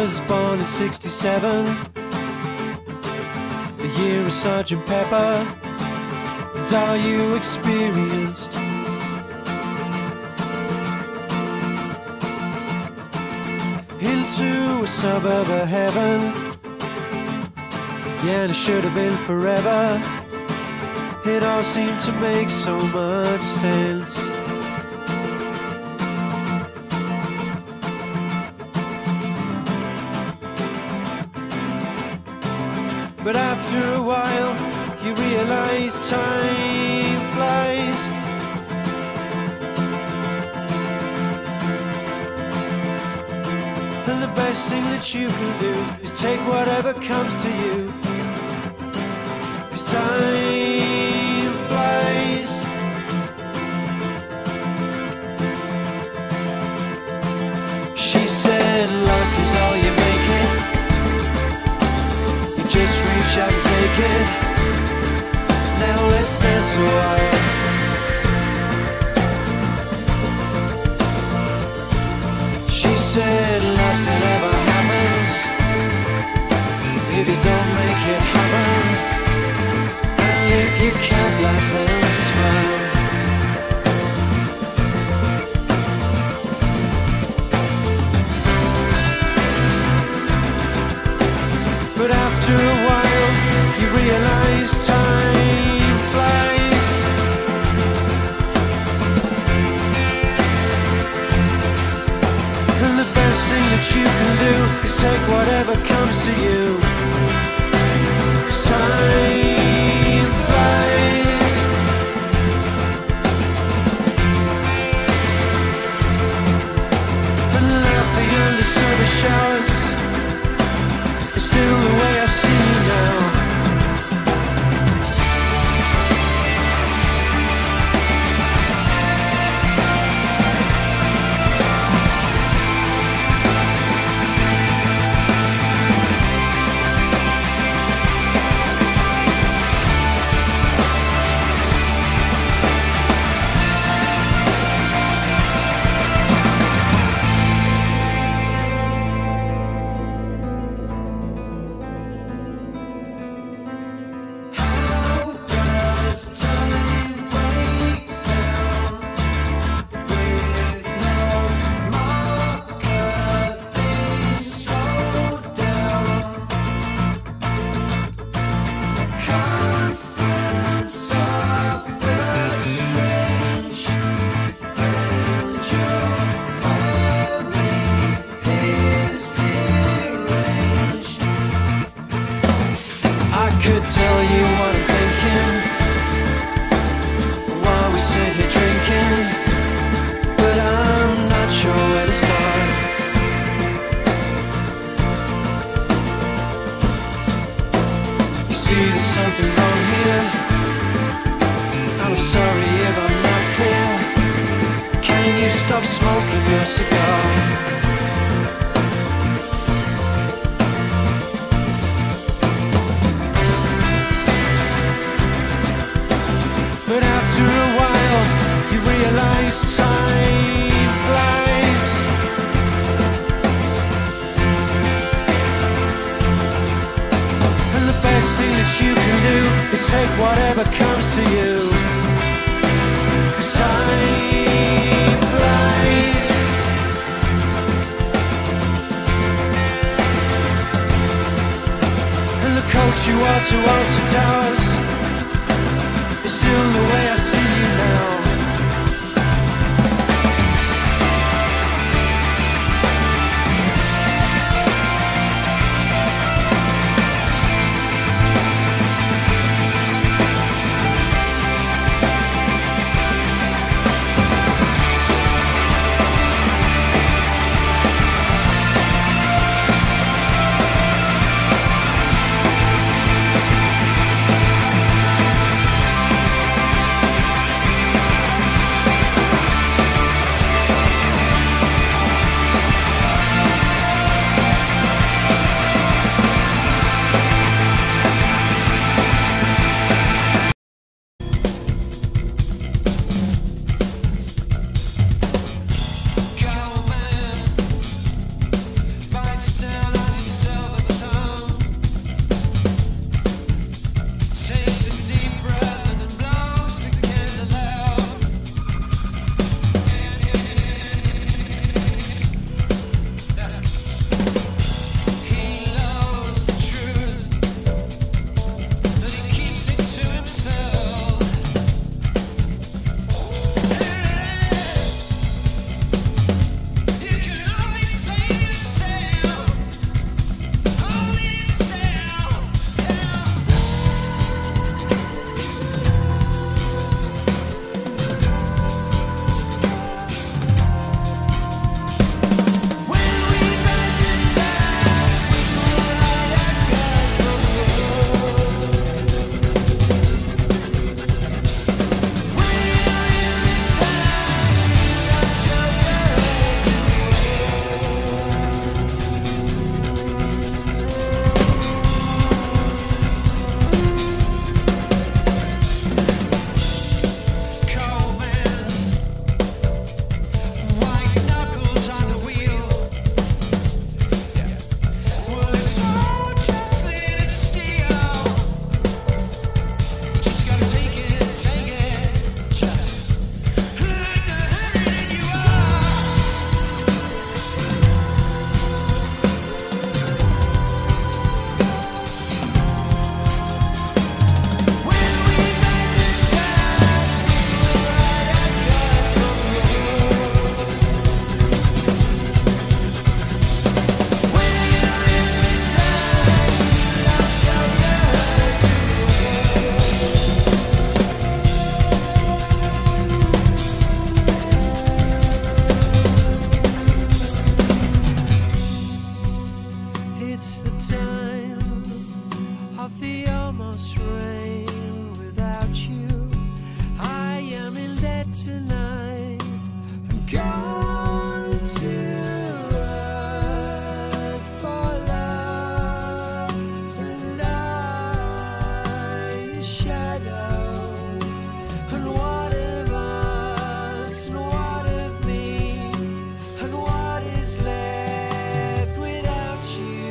was born in '67, the year of Sergeant Pepper, and all you experienced. Into a suburb of heaven, yeah, and it should have been forever. It all seemed to make so much sense. But after a while, you realize time flies. And the best thing that you can do is take whatever comes to you. 'Cause time flies. She said, luck is all you make it. Just reach out and take it. Now let's dance a while. She said nothing ever happens if you don't make it happen. And if you can't laugh and smile, but after a while, you realize time flies. And the best thing that you can do is take whatever comes to you. 'Cause time flies. And laughing under summer showers is still the way I see you now. Tell you what I'm thinking while we sit here drinking, but I'm not sure where to start. You see, there's something wrong here, and I'm sorry if I'm not clear. Can you stop smoking your cigar? Time flies. And the best thing that you can do is take whatever comes to you. 'Cause time flies. And the coach you are to Alton Towers is still the way I see you now. tonight. I'm gone to earth for love, and I, your shadow. And what of us, and what of me, and what is left without you?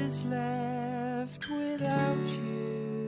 is left without you?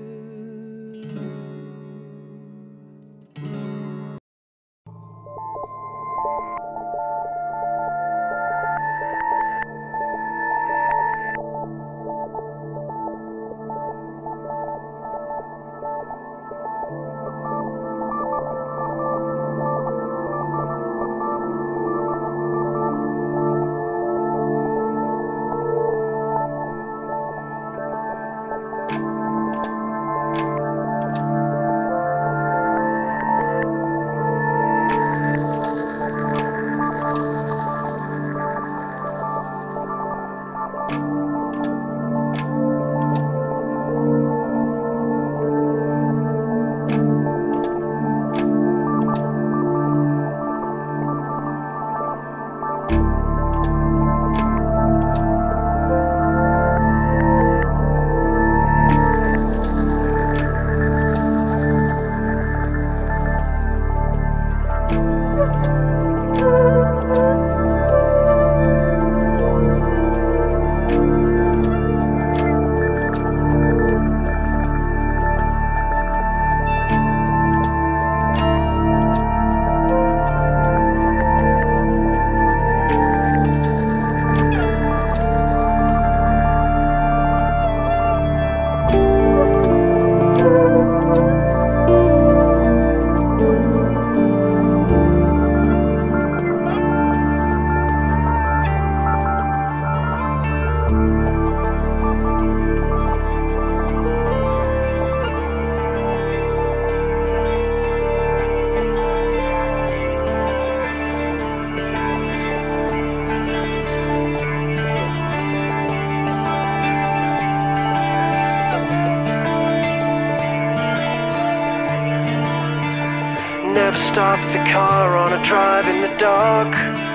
Never stop the car on a drive in the dark.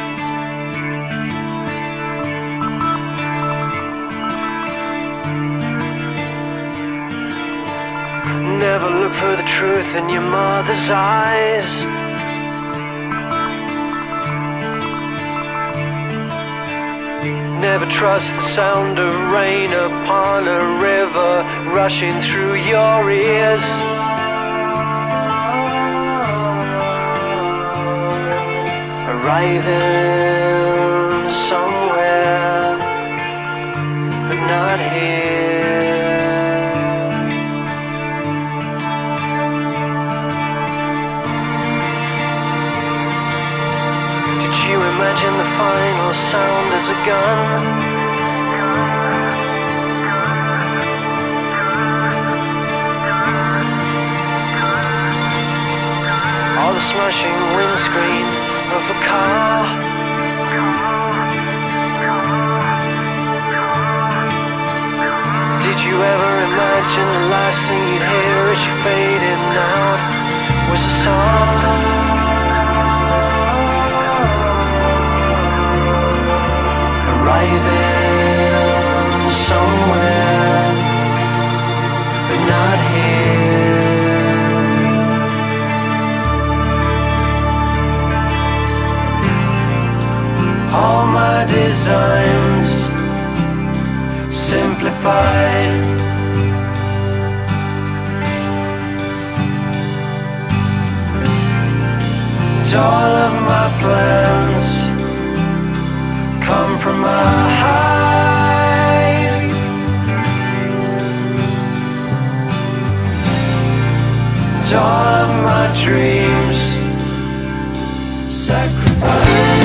Never look for the truth in your mother's eyes. Never trust the sound of rain upon a river rushing through your ears. Arriving somewhere, but not here. Did you imagine the final sound as a gun? Or the smashing windscreen of a car? Did you ever imagine the last thing you'd hear as you faded out was a song? Arriving somewhere, but not here. All my designs simplified. And all of my plans compromised. And all of my dreams sacrificed.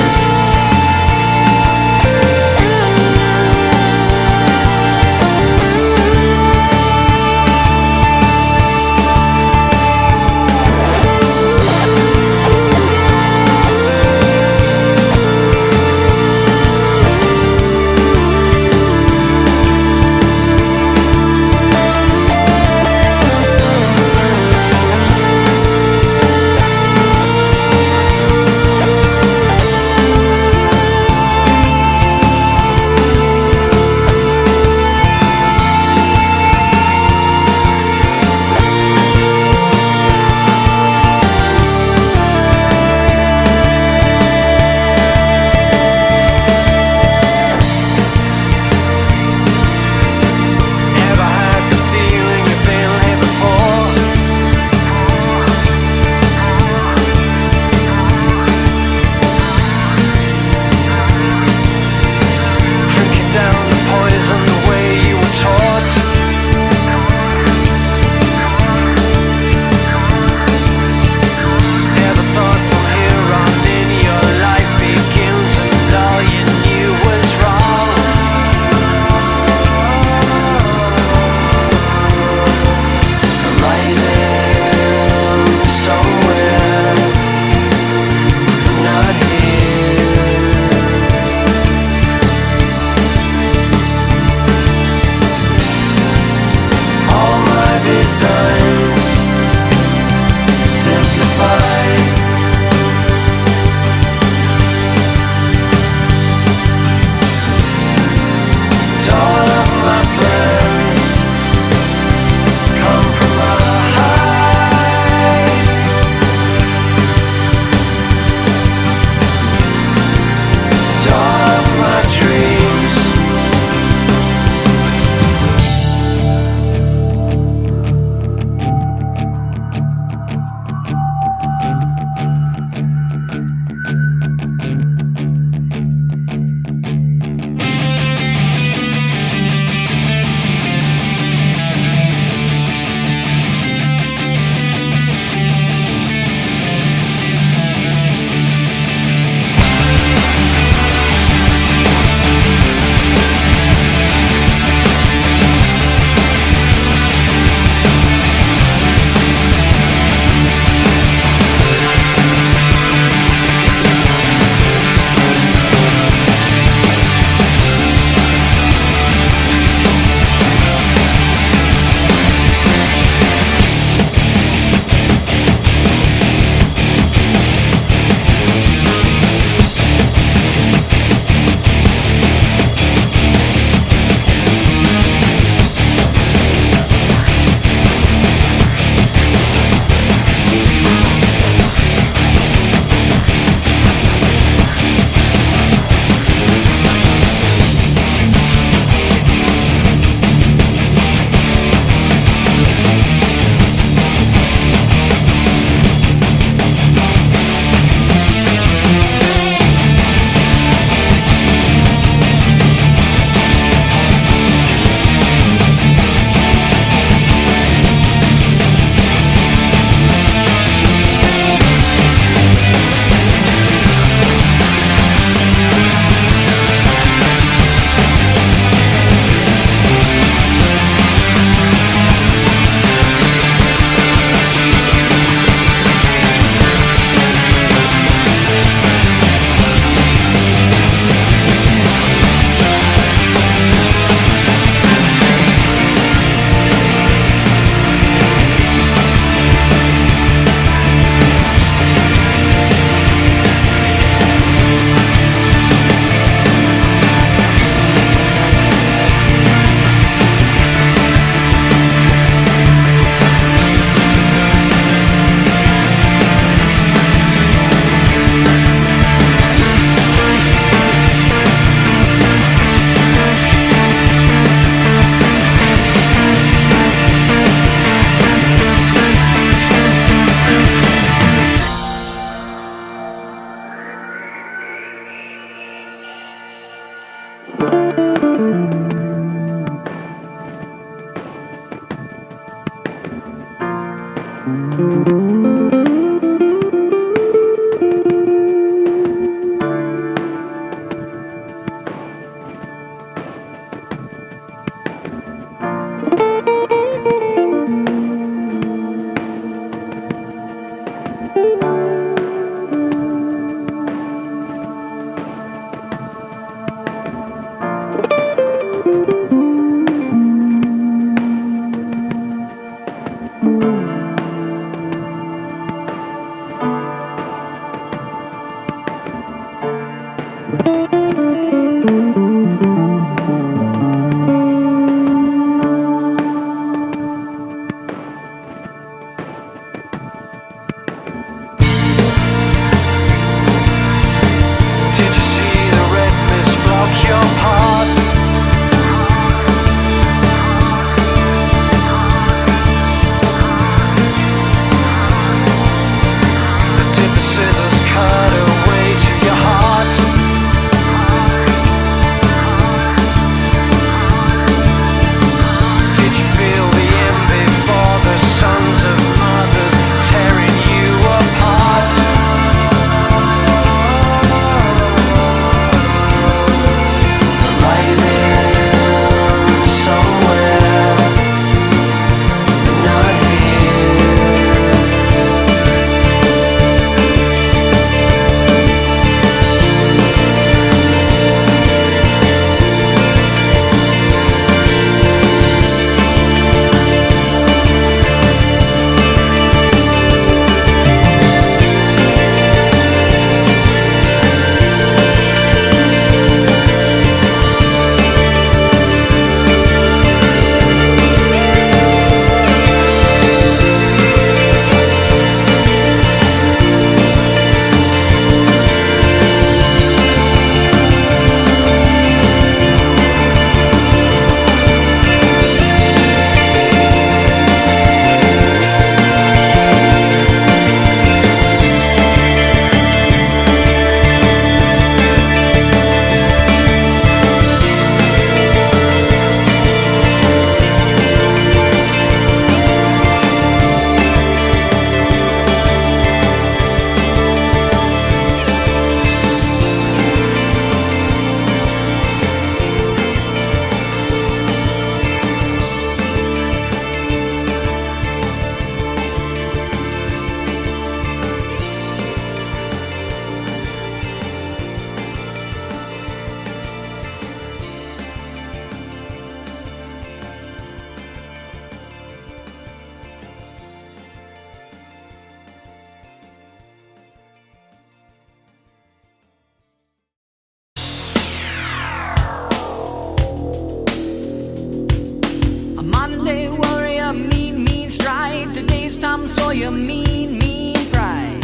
Monday warrior, mean, mean stride. Today's Tom Sawyer, mean, mean pride.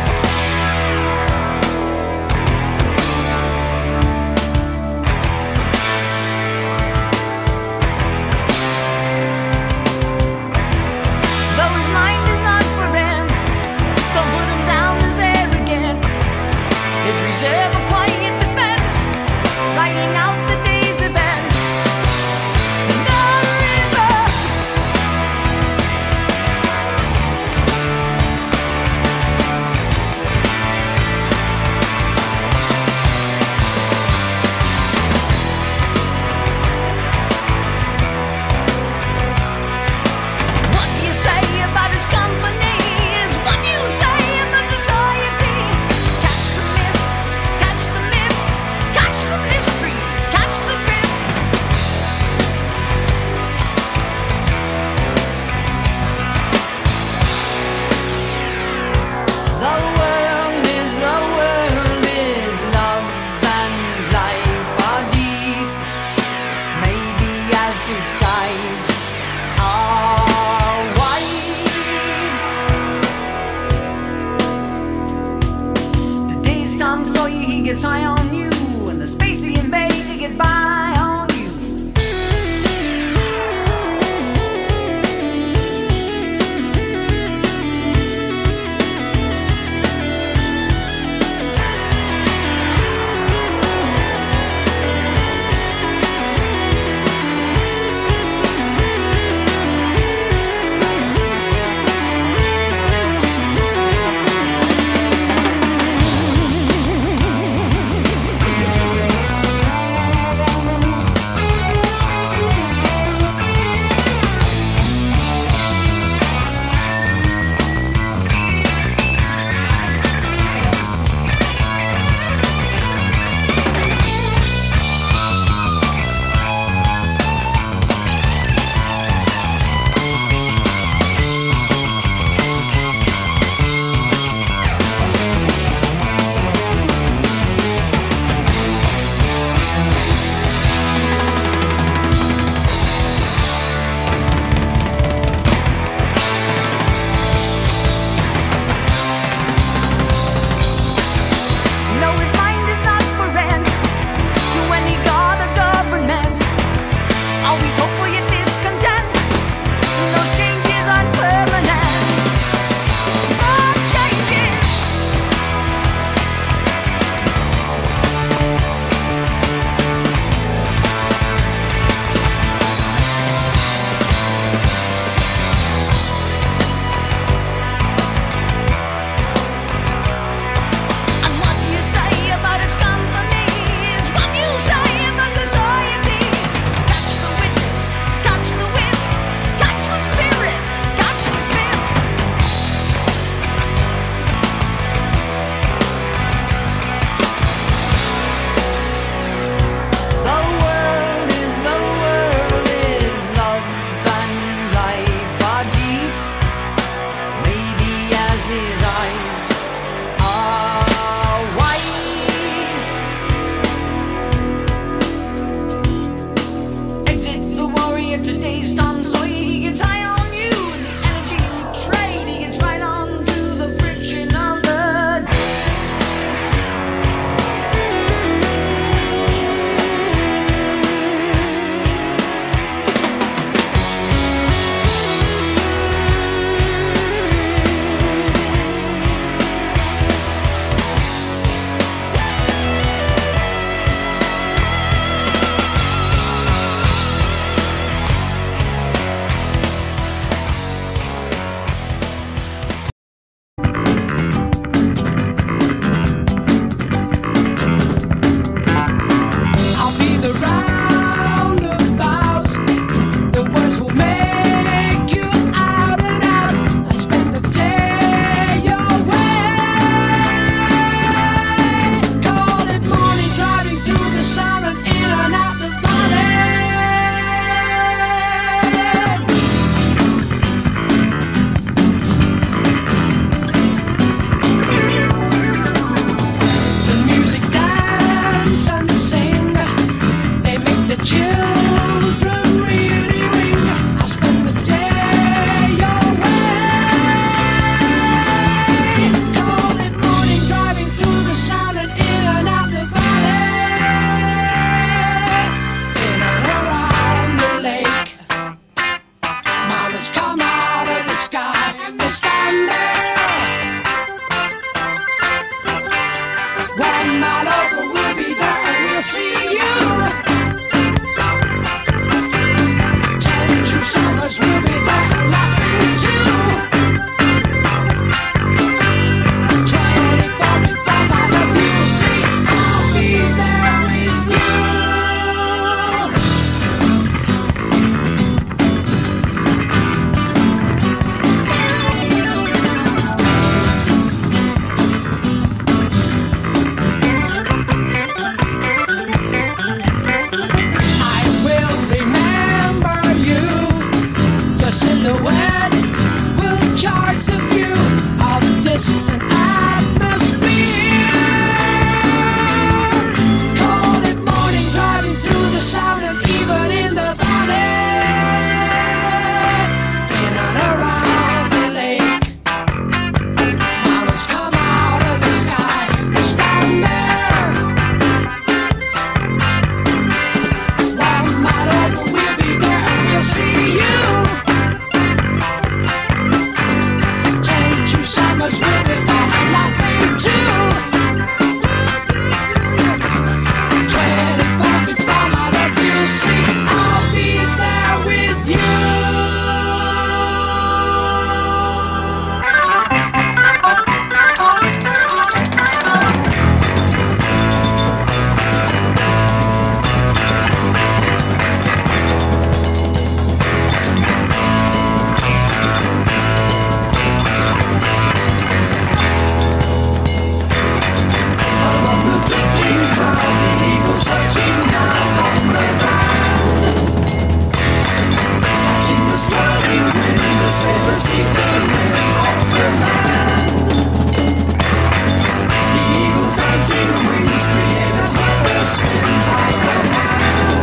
Though his mind is not for rent, don't put him down as arrogant. His reserve a quiet defense, writing out the day's events. The river, what do you say about his company is what you say about society. Catch the mist, catch the myth, catch the mystery, catch the drift. The world is love and life are deep. Maybe as his skies are wide. Today's Tom Sawyer, he gets high on you, and the space he invades, he gets by on you. summers will be there laughing too. 24 before my love, you'll see I'll be there with you. I will remember you. Your silhouette will charge the view of distant atmosphere. Cold at morning, driving through the sound and even in the valley. In and around the lake, mountains come out of the sky. They stand there. One mile over, we'll be there and we'll see you. 22 summers will be there and laughing too. 24 before my love, you'll see I'll be there with you. Above the drifting cloud, the eagle searching now on the ground. Catching the swirling wind, the sailor sees the men of the land. The eagle's dancing wings create as well as spins on the land.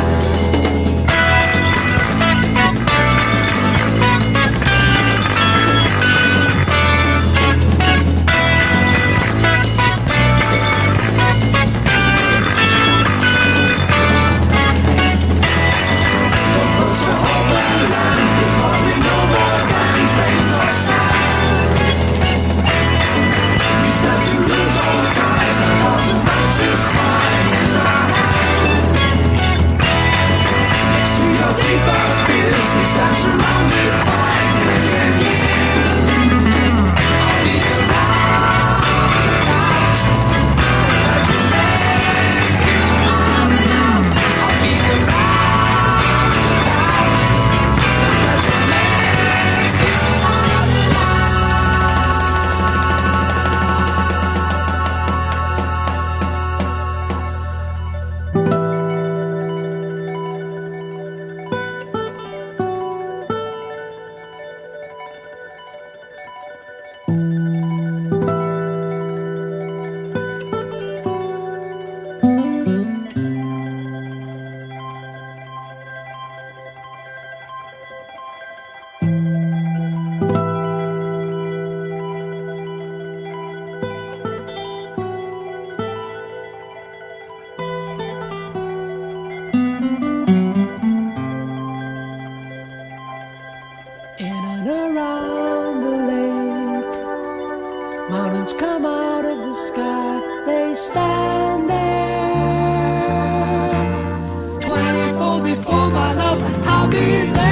The boats will hold their land, with hardly no more than grains of sand. We stand to lose all time, 1,000 lances by in our hand. Next to your deeper fears, we stand surrounded by a million years. I'll be the roundabout, prepared to make you out and out. I'll be the roundabout, prepared to make you out and out. In and around the lake, mountains come out of the sky. They stand there. 24 before my love, I'll be there.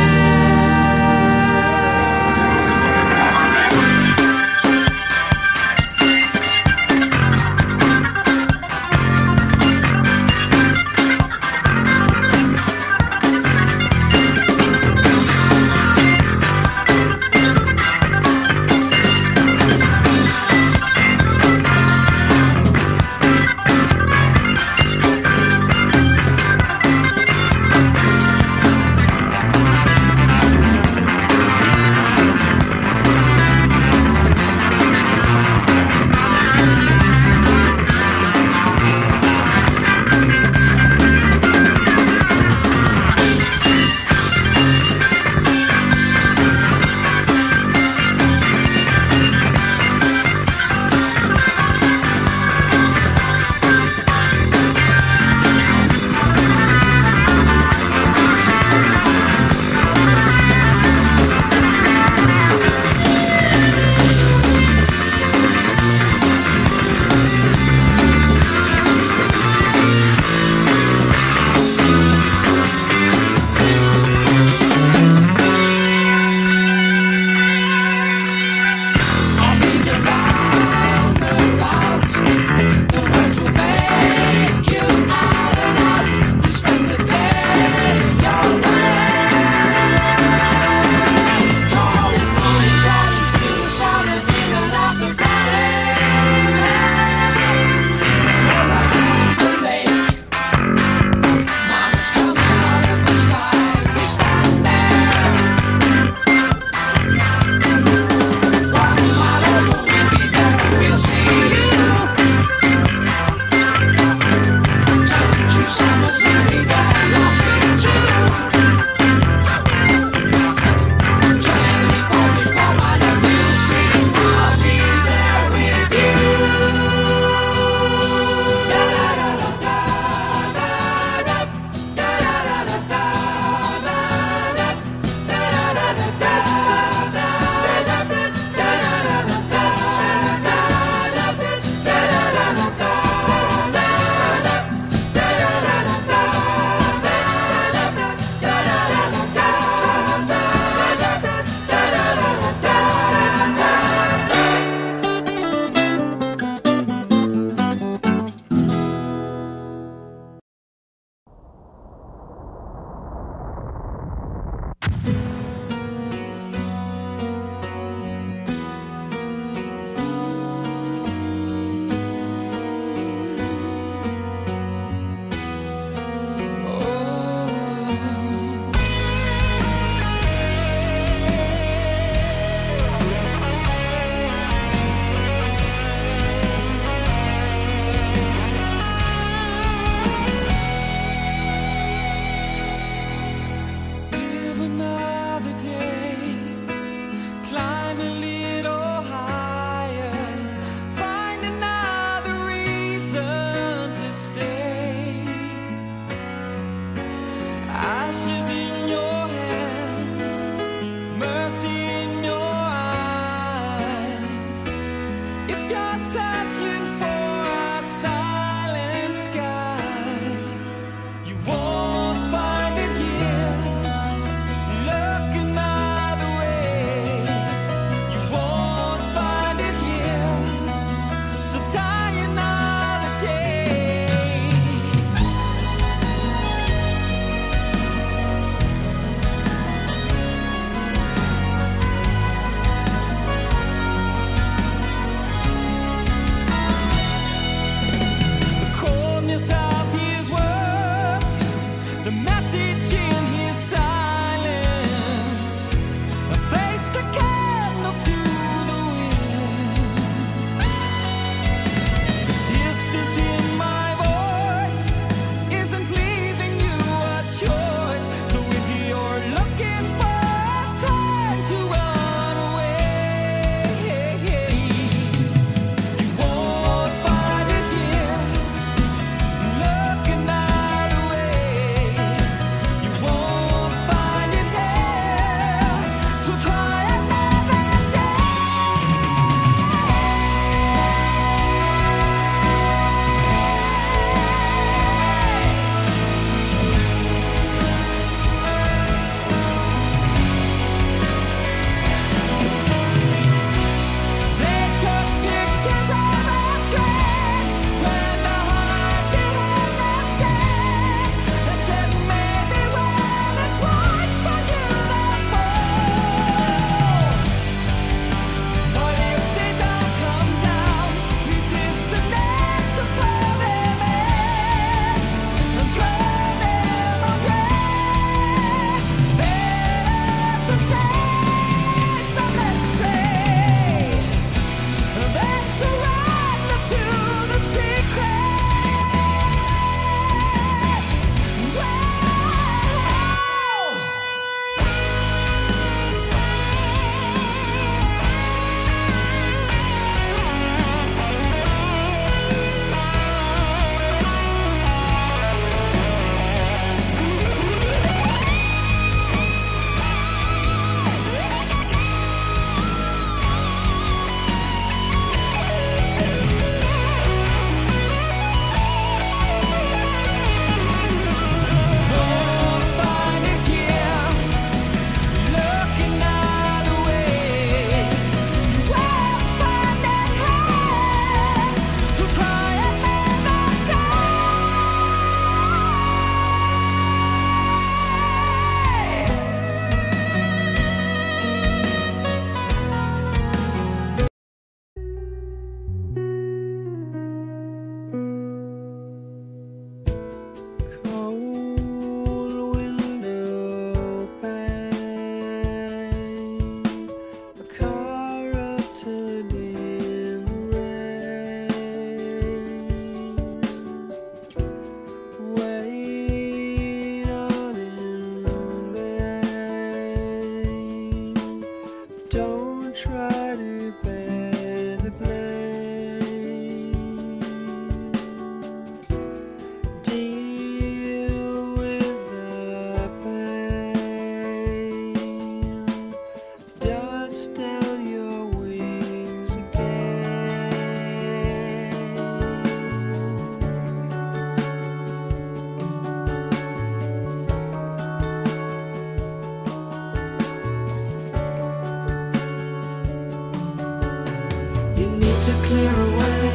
clear away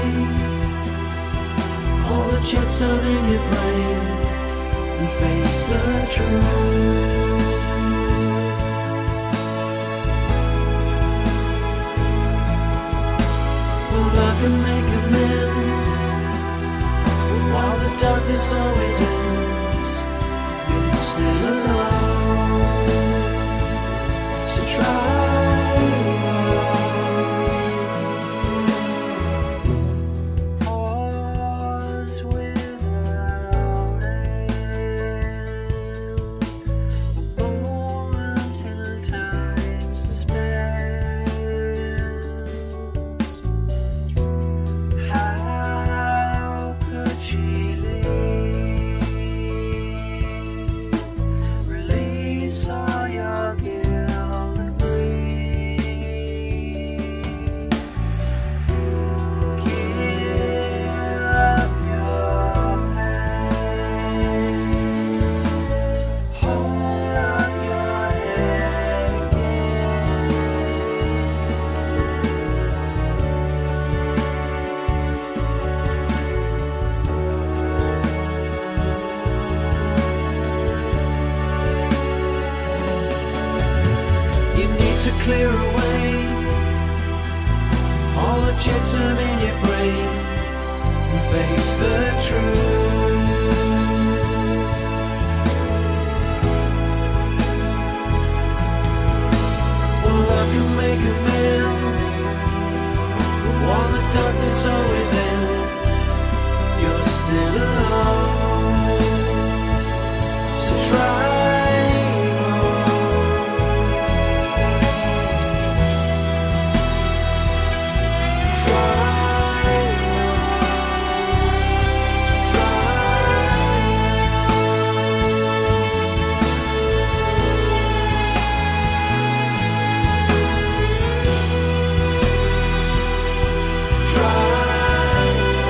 all the jets out in your brain and face the truth. Well, I can make amends, but while the darkness always ends, you're still alone. So try. Clear away all the jets in your brain and face the truth. Well, I can make amends, but while the darkness always ends, you're still alone. So try. Try.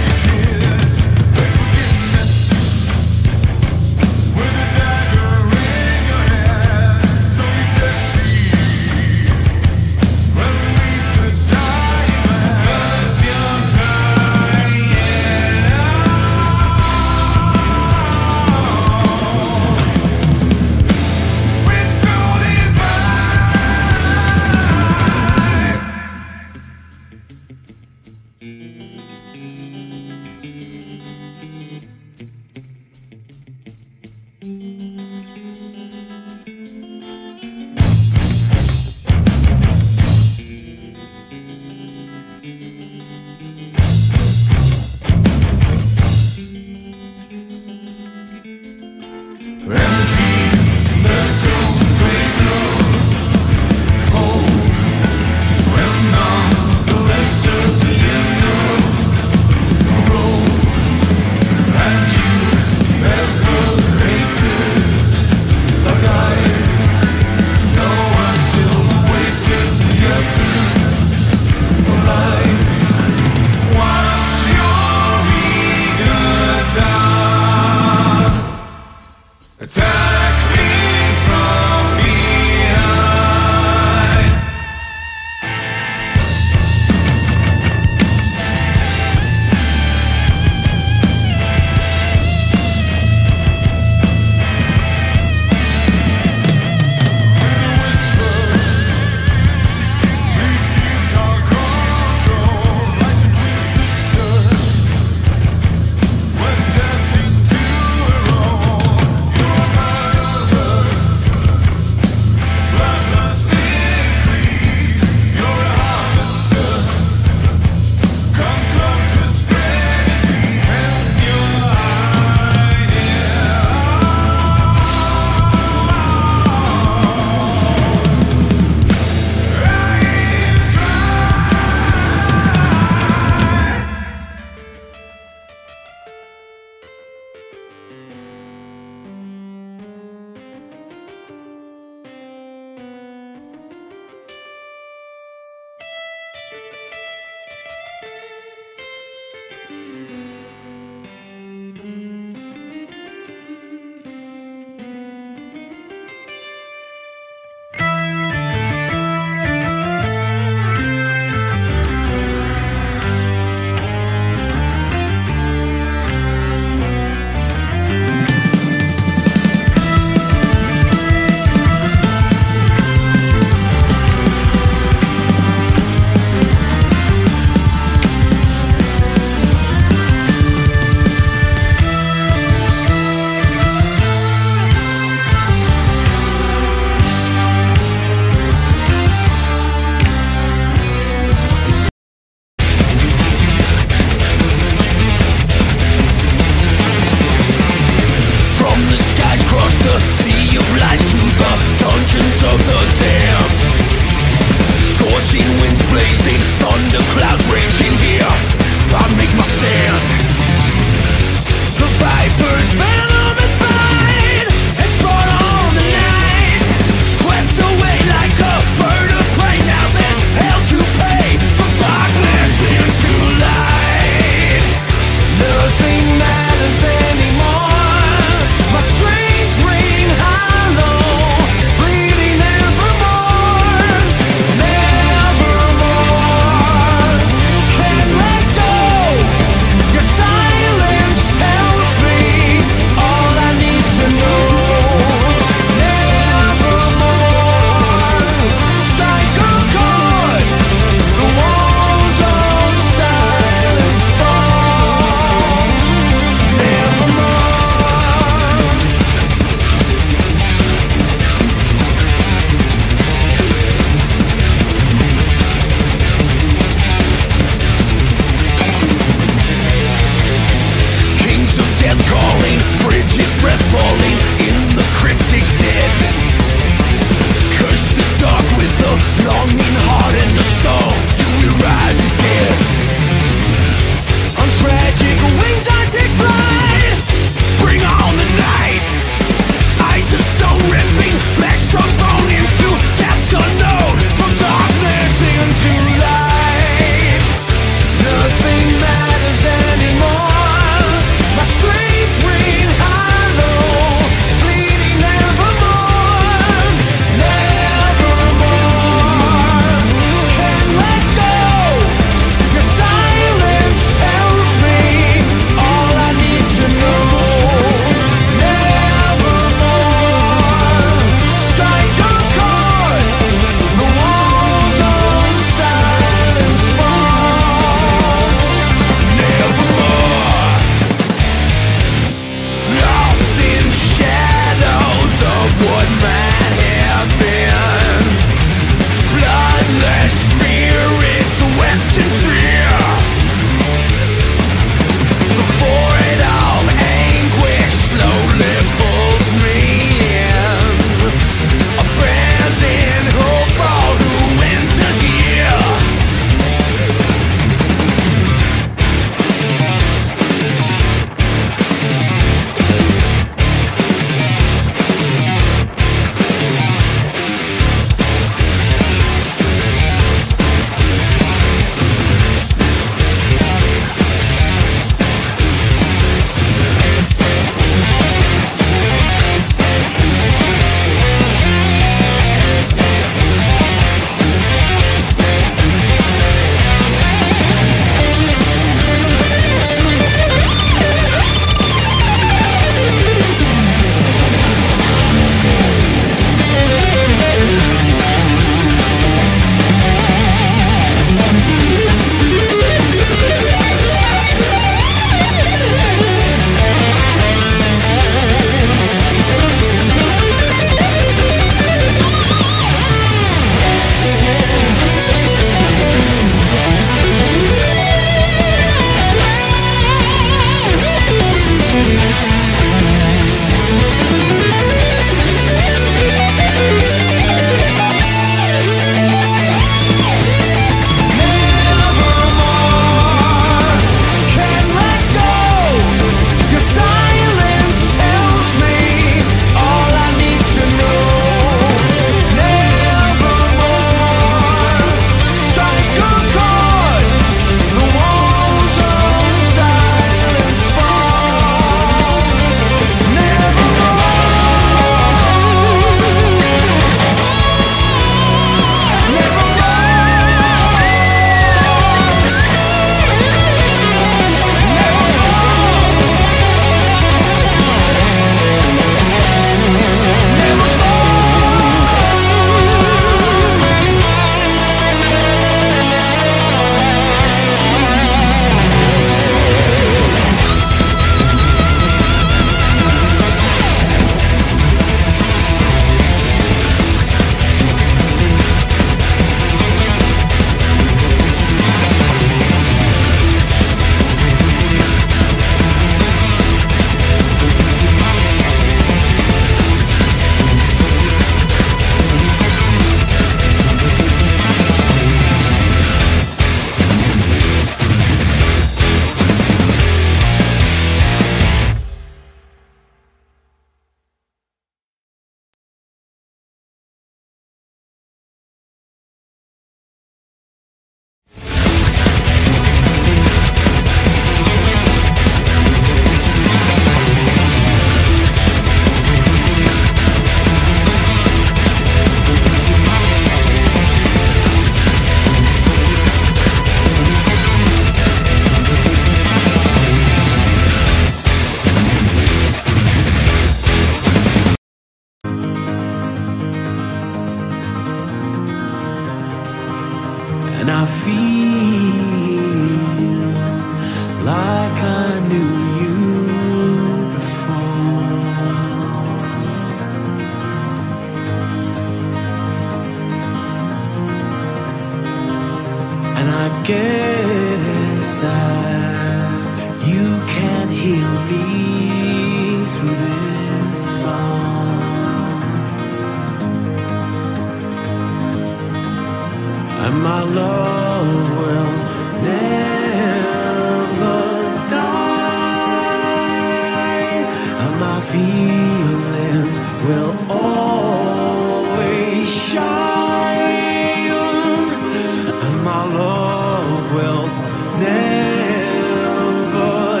never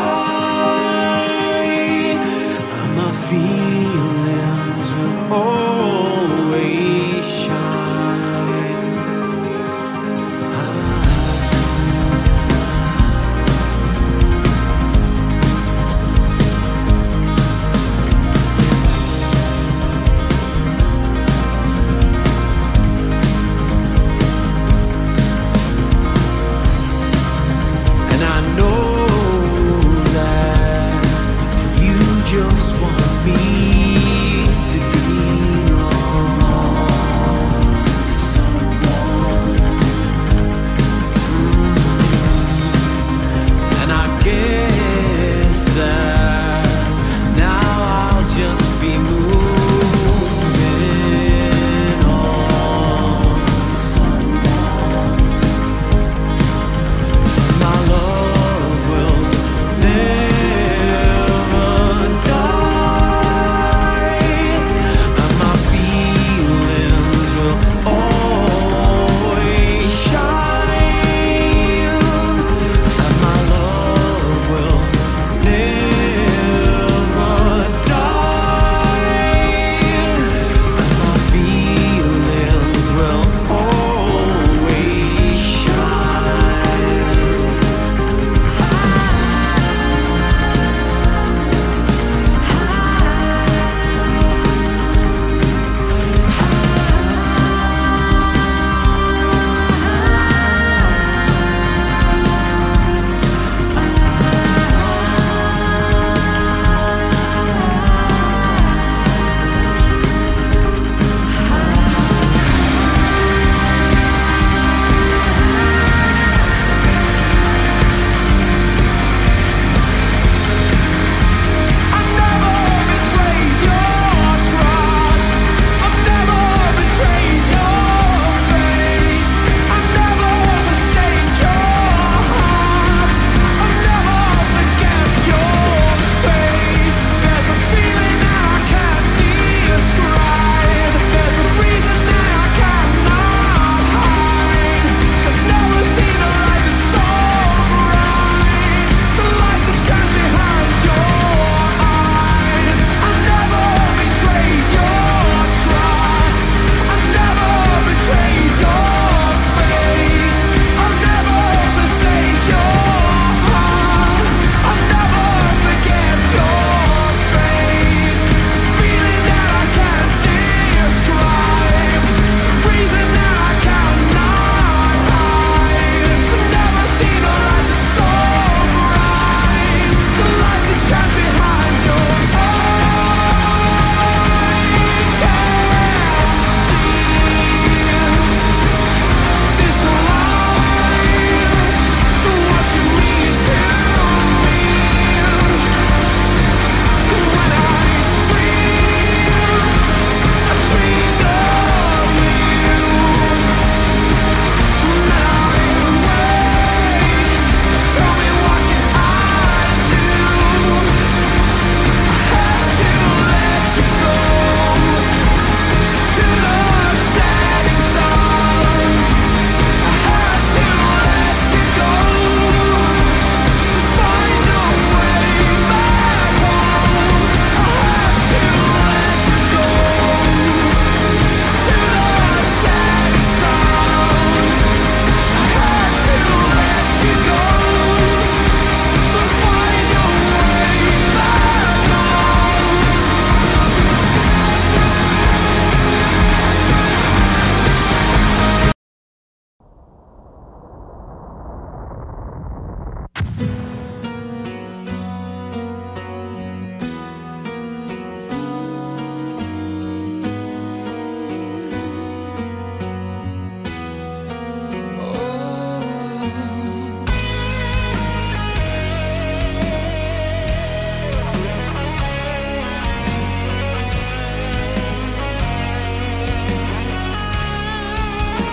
die. And my feelings will always shine. And I know that you just want me to belong to someone. And I guess that now I'll just be moving on to someone. My love will never die, and my feelings will always shine, and my love will never die, and my feelings will always shine.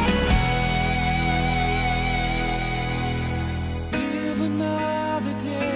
Live another day.